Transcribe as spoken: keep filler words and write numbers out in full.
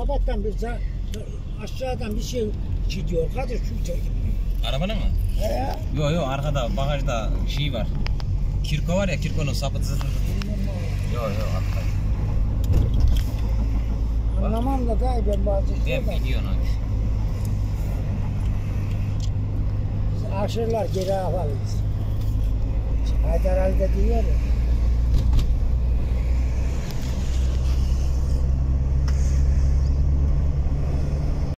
Alabat'tan bir za- aşağıdan bir şey gidiyor. Kadir şu şey. Arabanın mı? He. Yo yo arkada bagajda şey var. Kirko var ya, Kirko'nun sapı zıt zıt zıt. Yo yo arkada. Anlamam da gayet ben bazı Ben şeyler. biliyorum abi. Aşırılar geri alalıyız. Haydar Ali de diyor ya.